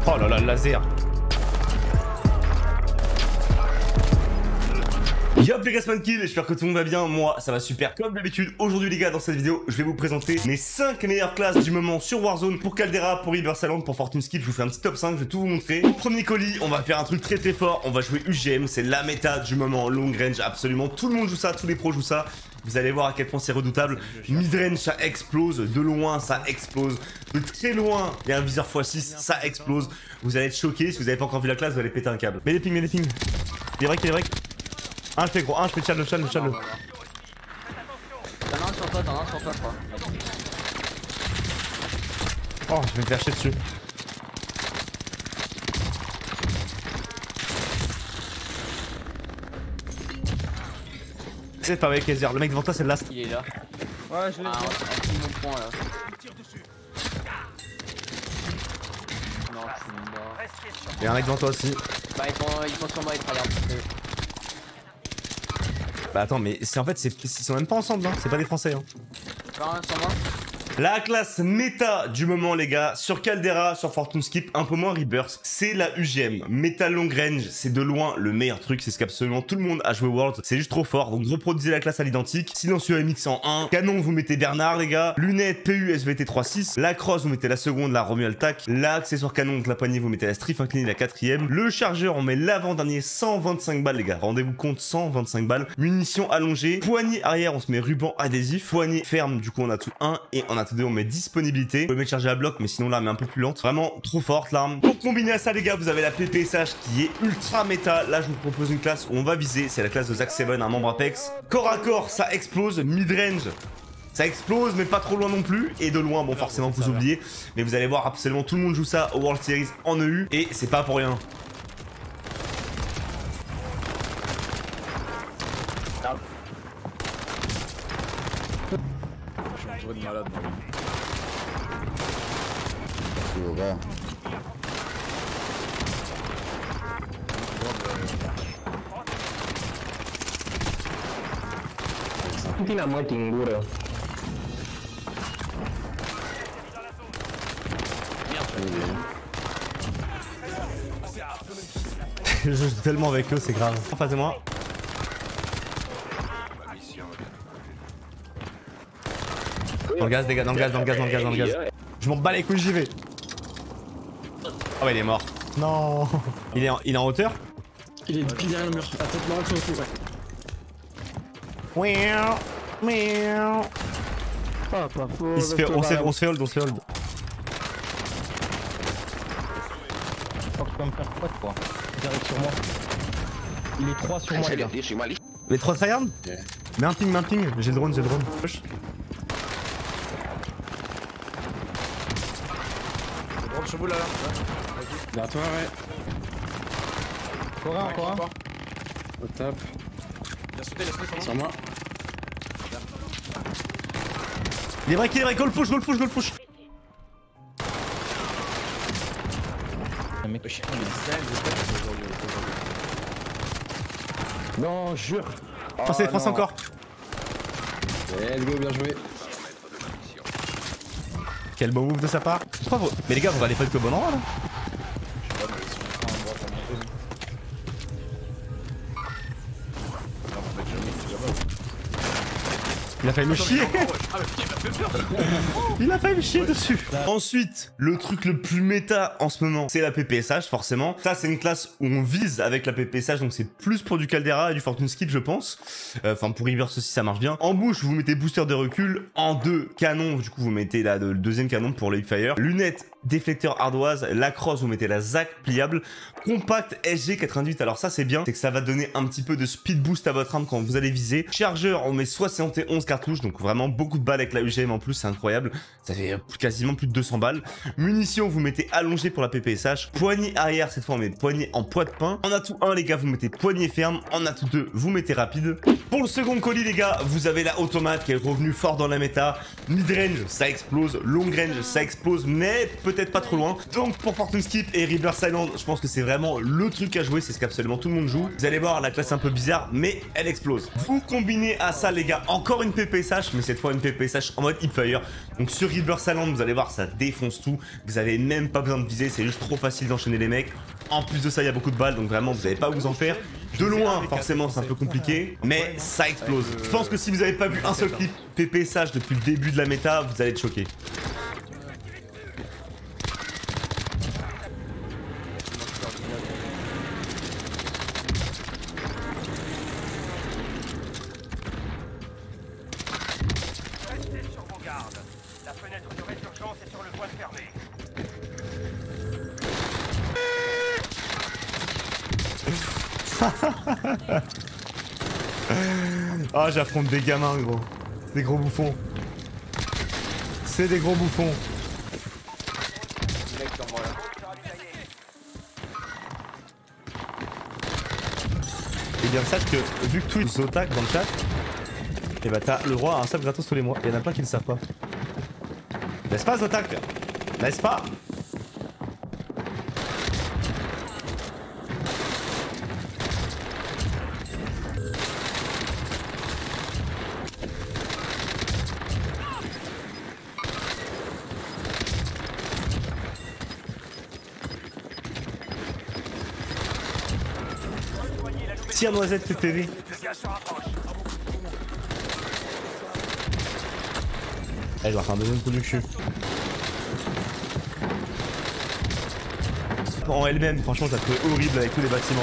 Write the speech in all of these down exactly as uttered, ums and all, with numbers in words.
Oh là là, le laser. Yop les gars, c'est Mankill, j'espère que tout le monde va bien, moi ça va super. Comme d'habitude, aujourd'hui les gars, dans cette vidéo, je vais vous présenter mes cinq meilleures classes du moment sur Warzone, pour Caldera, pour Ibersaland, pour Fortune Skip. Je vous fais un petit top cinq, je vais tout vous montrer. Premier colis, on va faire un truc très très fort, on va jouer U G M, c'est la méta du moment, long range, absolument tout le monde joue ça, tous les pros jouent ça. Vous allez voir à quel point c'est redoutable. Midrange, ça explose. De loin, ça explose. De très loin, il y a un viseur fois six, ça explose. Vous allez être choqués. Si vous n'avez pas encore vu la classe, vous allez péter un câble. Mets les pings, mets les pings. Il est vrai qu'il est vrai. Un, je fais gros. Un, je fais challenge, challenge, challenge. T'en as un sur toi, t'en as un sur toi, je crois. Oh, je vais me faire chier dessus. C'est pas avec Kaiser. Le mec devant toi, c'est le last. Il est là. Ouais, je l'ai Ah, fait. un mon point là. Non, je suis mort. Il y a un mec devant toi aussi. Bah, ils sont, ils sont sur moi, ils traversent. Bah attends, mais c'est en fait, c'est ils sont même pas ensemble, hein. C'est pas des Français. Hein. Encore un sur moi. La classe méta du moment les gars, sur Caldera, sur Fortune Skip, un peu moins Rebirth, c'est la U G M. Méta long range, c'est de loin le meilleur truc, c'est ce qu'absolument tout le monde a joué Worlds, c'est juste trop fort, donc reproduisez la classe à l'identique. Silencieux M X en un, canon vous mettez Bernard les gars, lunettes P U S V T trois six, la crosse vous mettez la seconde, la Romuald Tac, l'accessoire canon, donc la poignée vous mettez la Strife inclinée, la quatrième, le chargeur on met l'avant-dernier cent vingt-cinq balles les gars, rendez-vous compte cent vingt-cinq balles, munitions allongées, poignée arrière on se met ruban adhésif, poignée ferme du coup on a tout un et on a tout deux on met disponibilité. Vous pouvez mettre chargé à bloc, mais sinon l'arme est un peu plus lente. Vraiment trop forte l'arme. Pour combiner à ça, les gars, vous avez la P P S H qui est ultra méta. Là, je vous propose une classe où on va viser. C'est la classe de Zack sept, un membre Apex. Corps à corps, ça explose. Midrange, ça explose, mais pas trop loin non plus. Et de loin, bon, forcément, vous oubliez. Mais vous allez voir, absolument tout le monde joue ça au World Series en E U. Et c'est pas pour rien. Je suis entouré de malades. Tidak mau tinggul. Je joue tellement avec eux, c'est grave. En face de moi. Dans le gaz, les gars, dans le gaz, dans le gaz, dans le gaz, dans le gaz. Je m'en bats les couilles, j'y vais. Oh, bah, il est mort. Non. Il est en, il est en hauteur. Il est pile derrière le mur. À tête marrante sur le coup, ouais. Miaou, miaou. Ah, pas faux. Il se fait, on, se fait, on se fait hold, on se fait hold. Je peux me faire quoi quoi. Il arrive sur moi. Il est trois sur moi les gars. Les trois tryhards. Mets un ping, mets un ping. J'ai le drone, j'ai le drone. Push. Je rentre sur vous là là. Derrière toi, ouais. Encore un, encore un. Au top. Il a sauté, il a sauté sur moi. Il est break, il est break. Goal push, goal push, goal push. Un mec. Non, jure. Foncez, Oh, foncez non. encore. Let's go, bien joué. Quel beau move de sa part. Bravo. Mais les gars, vous allez pas être au bon endroit là. Il a failli me chier. Il a failli me chier dessus. Ensuite, le truc le plus méta en ce moment, c'est la P P S H forcément. Ça, c'est une classe où on vise avec la P P S H, donc c'est plus pour du Caldera et du Fortune Skip, je pense. Enfin, euh, pour Reverse aussi, ça marche bien. En bouche, vous mettez booster de recul. En deux, canon, du coup, vous mettez là le deuxième canon pour le Hipfire. Lunettes, déflecteur ardoise. La crosse, vous mettez la Zac pliable. Compact S G quatre-vingt-dix-huit. Alors ça, c'est bien, c'est que ça va donner un petit peu de speed boost à votre arme quand vous allez viser. Chargeur, on met soixante et onze cartouches, donc vraiment beaucoup de balles avec la U G M en plus, c'est incroyable. Ça fait quasiment plus de deux cents balles. Munitions, vous mettez allongé pour la P P S H. Poignée arrière, cette fois on met poignée en poids de pain. En atout un les gars, vous mettez poignée ferme. En atout deux, vous mettez rapide. Pour le second colis les gars, vous avez la automate qui est revenue fort dans la méta. Midrange, ça explose. Long range, ça explose. Mais peut-être peut-être pas trop loin. Donc pour Fortune Skip et Rebirth Island, je pense que c'est vraiment le truc à jouer, c'est ce qu'absolument tout le monde joue. Vous allez voir, la classe est un peu bizarre, mais elle explose. Vous combinez à ça les gars, encore une P P S H, mais cette fois une P P S H en mode Hipfire. Donc sur Rebirth Island, vous allez voir, ça défonce tout. Vous avez même pas besoin de viser, c'est juste trop facile d'enchaîner les mecs. En plus de ça, il y a beaucoup de balles, donc vraiment, vous n'allez pas vous en faire. De loin, forcément, c'est un peu compliqué, mais ça explose. Je pense que si vous n'avez pas vu un seul clip P P S H depuis le début de la méta, vous allez être choqué. Restez sur vos gardes. La fenêtre de résurgence est sur le point de fermer. Ah, j'affronte des gamins, gros. Des gros bouffons. C'est des gros bouffons. Et bien, sache que vu que tous Zotac dans le chat, et bah t'as le droit à un sub gratos tous les mois. Il y en a plein qui ne le savent pas. N'est-ce pas, Zotac? N'est-ce pas? Tire noisette P P V. Elle doit faire un deuxième coup du cul. En elle-même, franchement, ça fait horrible avec tous les bâtiments.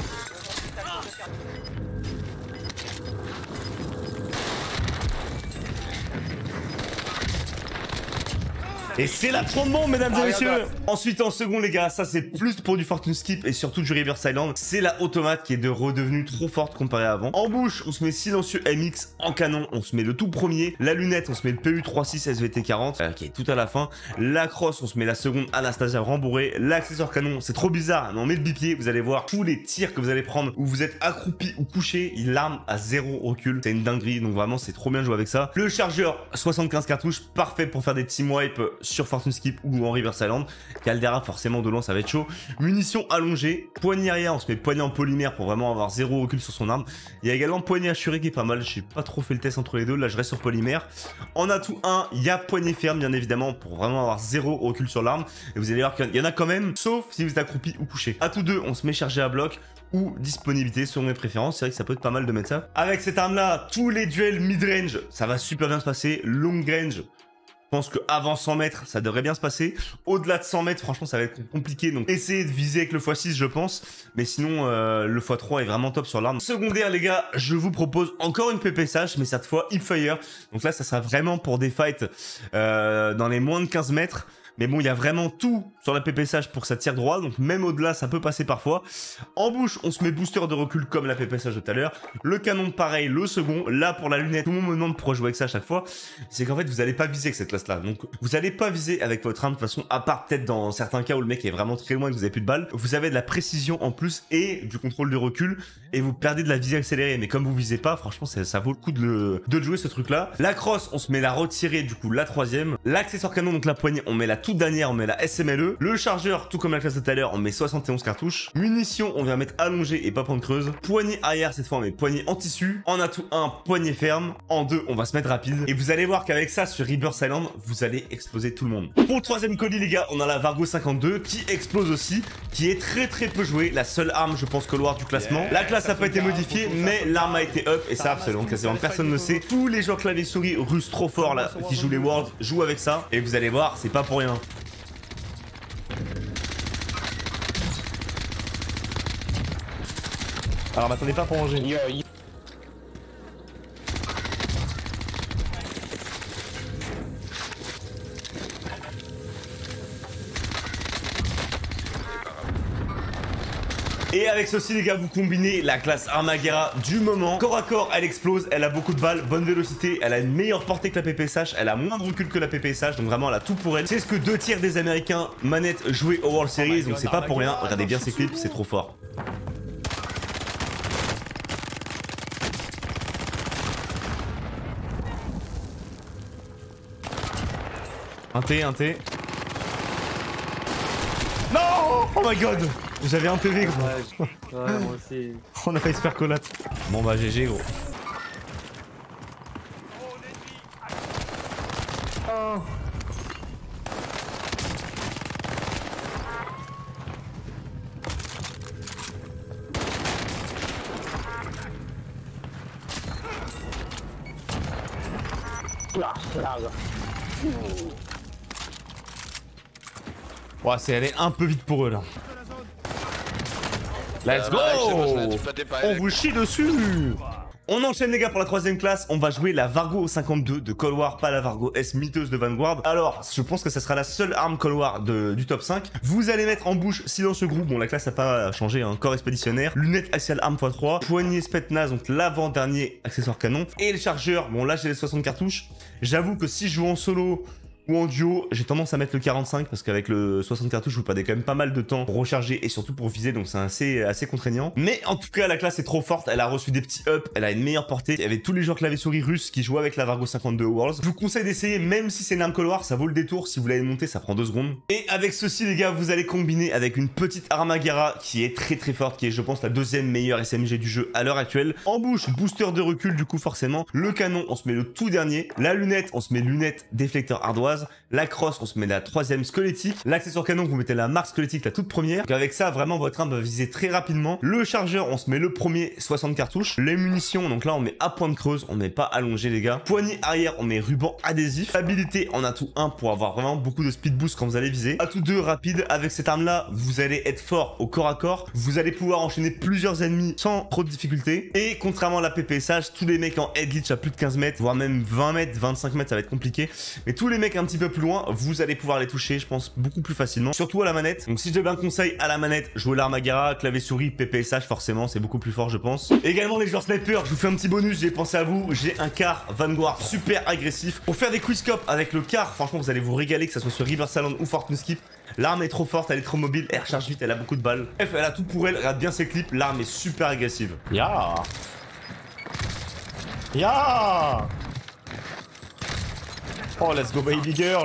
Et c'est la trente de monde, mesdames et messieurs. Ensuite, en second, les gars, ça c'est plus pour du Fortune Skip et surtout du Rebirth Island. C'est la automate qui est de redevenue trop forte comparée à avant. En bouche, on se met silencieux M X. En canon, on se met le tout premier. La lunette, on se met le P U trente-six S V T quarante, euh, qui est tout à la fin. La crosse, on se met la seconde Anastasia rembourrée. L'accessoire canon, c'est trop bizarre, mais on met le bipied. Vous allez voir tous les tirs que vous allez prendre où vous êtes accroupi ou couché. L'arme à zéro recul. C'est une dinguerie, donc vraiment, c'est trop bien de jouer avec ça. Le chargeur, soixante-quinze cartouches, parfait pour faire des team wipe sur Fortune Skip ou en Rebirth Island. Caldera, forcément de loin ça va être chaud. Munitions allongées, poignée arrière, on se met poignée en polymère pour vraiment avoir zéro recul sur son arme. Il y a également poignée assurée qui est pas mal, j'ai pas trop fait le test entre les deux, là je reste sur polymère. En atout un, il y a poignée ferme bien évidemment pour vraiment avoir zéro recul sur l'arme. Et vous allez voir qu'il y en a quand même, sauf si vous êtes accroupi ou couché. Atout deux, on se met chargé à bloc ou disponibilité selon mes préférences. C'est vrai que ça peut être pas mal de mettre ça. Avec cette arme là, tous les duels mid-range, ça va super bien se passer. Long range, je pense qu'avant cent mètres, ça devrait bien se passer. Au-delà de cent mètres, franchement, ça va être compliqué. Donc, essayez de viser avec le fois six, je pense. Mais sinon, euh, le fois trois est vraiment top sur l'arme. Secondaire, les gars, je vous propose encore une P P S H, mais cette fois, Hipfire. Donc là, ça sera vraiment pour des fights euh, dans les moins de quinze mètres. Mais bon, il y a vraiment tout sur la P P S H pour que ça tire droit. Donc même au-delà, ça peut passer parfois. En bouche, on se met booster de recul comme la P P S H de tout à l'heure. Le canon, pareil, le second. Là, pour la lunette, tout le monde me demande pourquoi jouer avec ça à chaque fois. C'est qu'en fait, vous n'allez pas viser avec cette classe-là. Donc vous n'allez pas viser avec votre arme de toute façon, à part peut-être dans certains cas où le mec est vraiment très loin et que vous avez plus de balles. Vous avez de la précision en plus et du contrôle de recul. Et vous perdez de la visée accélérée. Mais comme vous visez pas, franchement, ça, ça vaut le coup de, le, de jouer ce truc-là. La crosse, on se met la retirée, du coup, la troisième. L'accessoire canon, donc la poignée, on met la toute dernière, on met la S M L E. Le chargeur, tout comme la classe de tout à l'heure, on met soixante et onze cartouches. Munitions, on vient mettre allongée et pas pente creuse. Poignée arrière, cette fois, on met poignée en tissu. En atout un, poignée ferme. En deux, on va se mettre rapide. Et vous allez voir qu'avec ça, sur Rebirth Island, vous allez exploser tout le monde. Pour le troisième colis, les gars, on a la Vargo cinquante-deux qui explose aussi, qui est très très peu jouée. La seule arme, je pense, que le du classement. La classe n'a pas été modifiée, mais l'arme a été up et ça, absolument, quasiment personne ne sait. Tous les joueurs clavier souris russes trop forts là, qui jouent les Worlds, jouent avec ça. Et vous allez voir, c'est pas pour rien. Alors m'attendez pas pour manger. Yo, yo. Et avec ceci les gars, vous combinez la classe Armaguerra du moment. Corps à corps, elle explose, elle a beaucoup de balles, bonne vélocité, elle a une meilleure portée que la P P S H, elle a moins de recul que la P P S H, donc vraiment elle a tout pour elle. C'est ce que deux tiers des Américains manettes jouaient au World Series, donc c'est pas pour rien. Regardez bien ces clips, c'est trop fort. Un T, un T. Oh my god. J'avais un P V gros. Ouais, ouais, moi aussi. On a failli se faire collate. Bon bah G G gros. Oh. Ouais, c'est allé un peu vite pour eux là. Let's go. On vous chie dessus. On enchaîne les gars pour la troisième classe, on va jouer la Vargo cinquante-deux de Cold War, pas la Vargo S miteuse de Vanguard. Alors, je pense que ça sera la seule arme Cold War de, du top cinq. Vous allez mettre en bouche silencieux groupe, bon la classe n'a pas changé, hein, corps expéditionnaire, lunettes axial arme fois trois, poignée Spetsnaz, donc l'avant-dernier accessoire canon, et le chargeur, bon là j'ai les soixante cartouches. J'avoue que si je joue en solo ou en duo, j'ai tendance à mettre le quarante-cinq parce qu'avec le soixante cartouches, vous perdez quand même pas mal de temps pour recharger et surtout pour viser, donc c'est assez, assez contraignant. Mais en tout cas, la classe est trop forte, elle a reçu des petits ups, elle a une meilleure portée. Il y avait tous les joueurs clavier-souris russes qui jouaient avec la Vargo cinquante-deux Worlds. Je vous conseille d'essayer, même si c'est une arme Cold War, ça vaut le détour. Si vous l'avez monter, ça prend deux secondes. Et avec ceci, les gars, vous allez combiner avec une petite Armaguerra qui est très très forte, qui est, je pense, la deuxième meilleure S M G du jeu à l'heure actuelle. En bouche, booster de recul, du coup, forcément. Le canon, on se met le tout dernier. La lunette, on se met lunettes déflecteur ardoise. La crosse, on se met la troisième squelettique. L'accessoire canon, vous mettez la marque squelettique, la toute première. Donc avec ça, vraiment, votre arme va viser très rapidement. Le chargeur, on se met le premier, soixante cartouches. Les munitions, donc là, on met à pointe creuse, on met pas allongé, les gars. Poignée arrière, on met ruban adhésif. Habilité en atout un pour avoir vraiment beaucoup de speed boost quand vous allez viser. Atout deux, rapide. Avec cette arme-là, vous allez être fort au corps à corps. Vous allez pouvoir enchaîner plusieurs ennemis sans trop de difficulté. Et contrairement à la P P S H, tous les mecs en head glitch à plus de quinze mètres, voire même vingt mètres, vingt-cinq mètres, ça va être compliqué. Mais tous les mecs un petit peu plus loin, vous allez pouvoir les toucher, je pense, beaucoup plus facilement. Surtout à la manette. Donc si je donne un conseil à la manette, jouer l'Armaguerra, clavier souris, P P S H, forcément, c'est beaucoup plus fort, je pense. Également, les joueurs sniper, je vous fais un petit bonus, j'ai pensé à vous. J'ai un car Vanguard super agressif. Pour faire des quickscopes avec le car, franchement, vous allez vous régaler, que ça soit sur River Salon ou Fortune Skip. L'arme est trop forte, elle est trop mobile, elle recharge vite, elle a beaucoup de balles. Bref, elle a tout pour elle, regarde bien ses clips, l'arme est super agressive. Ya Ya Oh, let's go baby girl.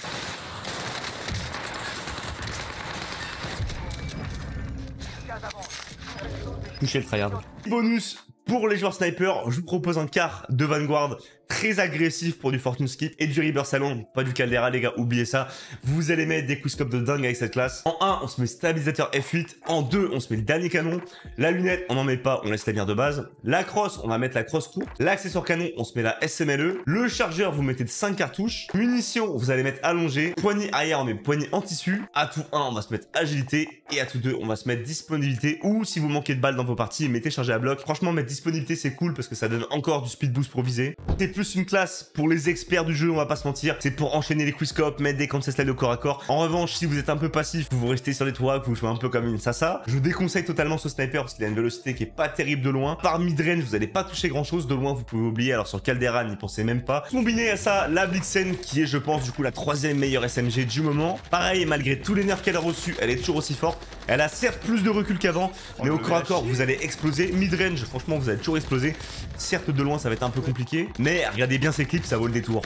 Toucher le tryhard. Bonus pour les joueurs sniper, je vous propose un car de Vanguard très agressif pour du Fortune Skip et du River Salon, pas du Caldera les gars, oubliez ça. Vous allez mettre des quickscopes de dingue avec cette classe. En un, on se met stabilisateur F huit. En deux, on se met le dernier canon. La lunette, on n'en met pas, on laisse la mire de base. La crosse, on va mettre la crosse courte. L'accessoire canon, on se met la S M L E. Le chargeur, vous mettez de cinq cartouches. Munitions, vous allez mettre allongé. Poignée arrière, on met poignée en tissu. Atout un, on va se mettre agilité. Et atout deux, on va se mettre disponibilité. Ou si vous manquez de balles dans vos parties, mettez chargé à bloc. Franchement, mettre disponibilité, c'est cool parce que ça donne encore du speed boost pour viser. C'est plus une classe pour les experts du jeu, on va pas se mentir. C'est pour enchaîner les quickscopes, mettre des cancel slide au corps à corps. En revanche, si vous êtes un peu passif, vous restez sur les toits, que vous jouez un peu comme une Sasa, je vous déconseille totalement ce sniper parce qu'il a une vélocité qui est pas terrible de loin. Par midrange, vous allez pas toucher grand chose. De loin, vous pouvez oublier. Alors sur Caldera, n'y pensez même pas. Combiné à ça, la Blixen qui est, je pense, du coup, la troisième meilleure S M G du moment. Pareil, malgré tous les nerfs qu'elle a reçus, elle est toujours aussi forte. Elle a certes plus de recul qu'avant, mais au corps à corps, vous allez exploser. Midrange, franchement, vous allez toujours exploser. Certes, de loin, ça va être un peu compliqué, mais regardez bien ces clips, ça vaut le détour.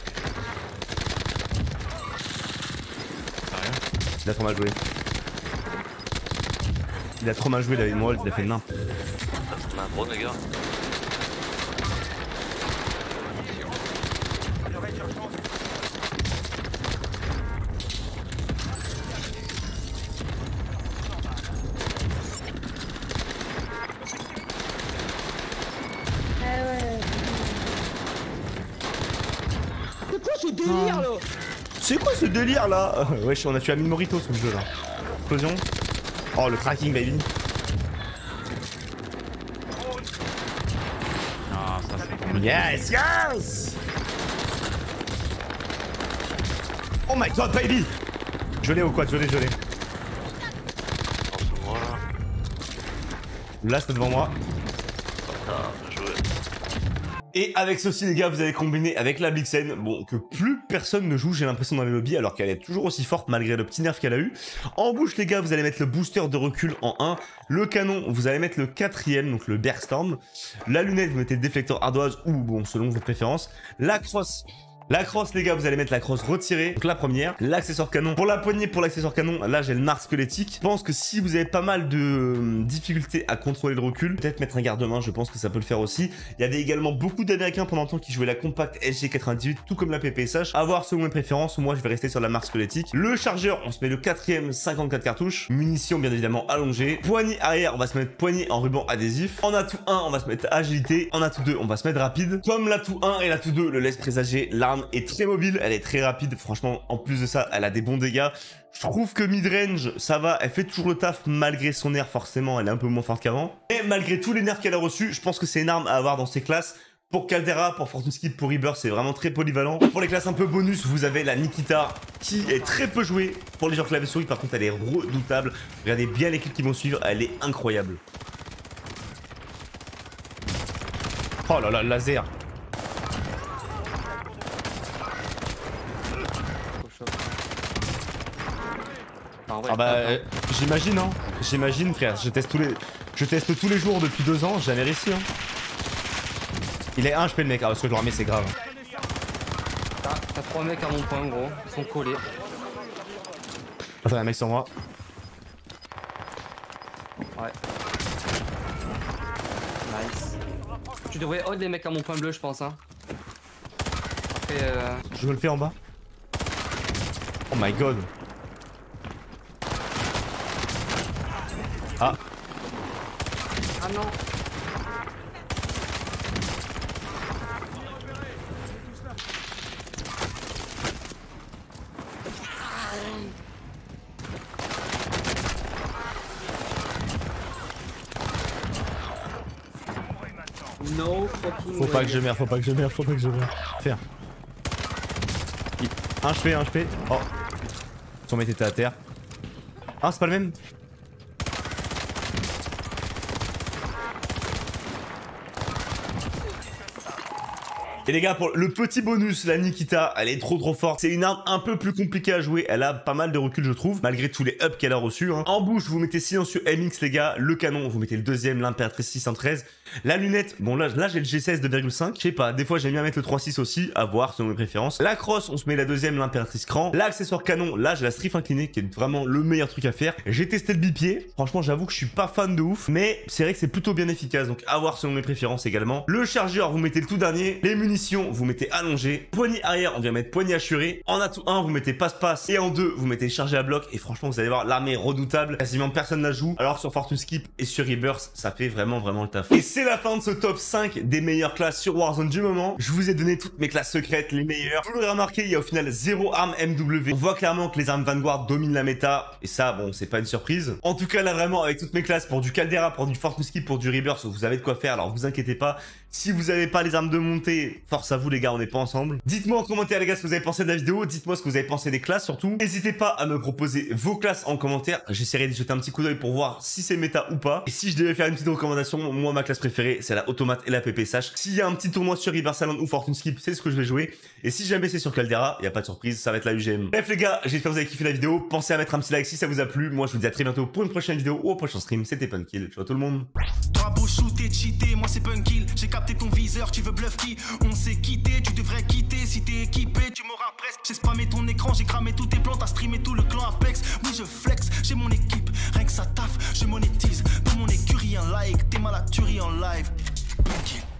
Il a trop mal joué. Il a trop mal joué, David Moral, il a fait nimp. On a un drone, les gars. C'est quoi ce délire là? C'est quoi ce délire là? Wesh, on a tué Amine Morito sur le jeu là. Explosion. Oh, le tracking, baby. Ah, ça c'est Yes, yes. Oh my god, baby. Je l'ai ou quoi? Je l'ai, je l'ai. Là, c'est devant moi. Ah, bien joué. Et avec ceci, les gars, vous allez combiner avec la Blixen, bon, que plus personne ne joue, j'ai l'impression, dans les lobbies, alors qu'elle est toujours aussi forte malgré le petit nerf qu'elle a eu. En bouche, les gars, vous allez mettre le booster de recul en un. Le canon, vous allez mettre le quatrième, donc le Bergstorm. La lunette, vous mettez le déflecteur ardoise ou, bon, selon vos préférences. La crosse, La crosse, les gars, vous allez mettre la crosse retirée. Donc la première, l'accessoire canon. Pour la poignée, pour l'accessoire canon, là j'ai le narc squelettique. Je pense que si vous avez pas mal de euh, difficultés à contrôler le recul, peut-être mettre un garde-main, je pense que ça peut le faire aussi. Il y avait également beaucoup d'Américains pendant le temps qui jouaient la compact S G quatre-vingt-dix-huit, tout comme la P P S H. À voir selon mes préférences, moi je vais rester sur la marque squelettique. Le chargeur, on se met le quatrième, cinquante-quatre cartouches. Munitions bien évidemment allongées. Poignée arrière, on va se mettre poignée en ruban adhésif. En atout un, on va se mettre agilité. En atout deux, on va se mettre rapide. Comme l'atout un et l'atout deux le laissent présager, l'arme est très mobile, elle est très rapide. Franchement, en plus de ça, elle a des bons dégâts. Je trouve que mid-range, ça va, elle fait toujours le taf malgré son nerf, forcément, elle est un peu moins forte qu'avant. Et malgré tous les nerfs qu'elle a reçus, je pense que c'est une arme à avoir dans ses classes. Pour Caldera, pour Fortune Skip, pour Rebirth, c'est vraiment très polyvalent. Pour les classes un peu bonus, vous avez la Nikita qui est très peu jouée. Pour les gens clavier souris, par contre, elle est redoutable. Regardez bien les clips qui vont suivre, elle est incroyable. Oh là là, laser. Ah, ouais, Ah bah, attends. euh, j'imagine, hein. J'imagine, frère. Je teste tous les, je teste tous les jours depuis deux ans. J'ai jamais réussi, hein. Il est un H P le mec. Ah, parce que je le remets, c'est grave. T'as t'as trois mecs à mon point, gros. Ils sont collés. Attends, il y a un mec sur moi. Ouais. Nice. Tu devrais hold les mecs à mon point bleu, je pense, hein. Après, euh... Je me le fais en bas. Oh my god. Ah. Ah non. No fucking Faut pas way. que je merde, faut pas que je merde, faut pas que je merde. Faire. un H P, un H P. Oh. Son mec était à terre. Ah, c'est pas le même. Et les gars, pour le petit bonus, la Nikita, elle est trop trop forte. C'est une arme un peu plus compliquée à jouer. Elle a pas mal de recul, je trouve, malgré tous les ups qu'elle a reçus. Hein. En bouche, vous mettez silencieux M X, les gars. Le canon, vous mettez le deuxième, l'impératrice six cent treize. La lunette, bon là, là j'ai le G seize deux virgule cinq. Je sais pas, des fois j'aime bien mettre le trois six aussi, à voir selon mes préférences. La crosse, on se met la deuxième, l'impératrice cran. L'accessoire canon, là j'ai la strife inclinée, qui est vraiment le meilleur truc à faire. J'ai testé le bipied. Franchement, j'avoue que je suis pas fan de ouf, mais c'est vrai que c'est plutôt bien efficace. Donc à voir selon mes préférences également. Le chargeur, vous mettez le tout dernier. Les munitions, vous mettez allongé. Poignée arrière, on vient mettre poignée assurée. En atout un, vous mettez passe-passe. Et en deux, vous mettez chargé à bloc. Et franchement, vous allez voir, l'armée est redoutable. Quasiment personne la joue. Alors sur Fortune Skip et sur Rebirth, ça fait vraiment vraiment le taf. Et c'est la fin de ce top cinq des meilleures classes sur Warzone du moment. Je vous ai donné toutes mes classes secrètes, les meilleures. Vous l'aurez remarqué, il y a au final zéro arme M W. On voit clairement que les armes Vanguard dominent la méta. Et ça, bon, c'est pas une surprise. En tout cas, là vraiment, avec toutes mes classes, pour du Caldera, pour du Fortune Skip, pour du Rebirth, vous avez de quoi faire. Alors vous inquiétez pas. Si vous avez pas les armes de montée, force à vous les gars, on n'est pas ensemble. Dites-moi en commentaire les gars ce que vous avez pensé de la vidéo. Dites-moi ce que vous avez pensé des classes surtout. N'hésitez pas à me proposer vos classes en commentaire. J'essaierai d'y jeter un petit coup d'œil pour voir si c'est méta ou pas. Et si je devais faire une petite recommandation, moi ma classe préférée c'est la automate et la P P S H. S'il y a un petit tournoi sur River Salon ou Fortune Skip, c'est ce que je vais jouer. Et si jamais c'est sur Caldera, il n'y a pas de surprise, ça va être la U G M. Bref les gars, j'espère que vous avez kiffé la vidéo. Pensez à mettre un petit like si ça vous a plu. Moi je vous dis à très bientôt pour une prochaine vidéo ou au prochain stream. C'était Punkill. Ciao tout le monde. Toi beau shooter, cheater, moi c'est Punkill. J'ai capté ton viseur, tu veux bluff qui? On s'est quitté, tu devrais quitter. Si t'es équipé, tu m'auras presque. J'ai spammé ton écran, j'ai cramé tous tes plans, t'as streamé tout le clan Apex. Oui je flex, j'ai mon équipe, rien que ça taffe, je monétise. Pour mon écurie un like, t'es mal à tuerie en live. Punkill.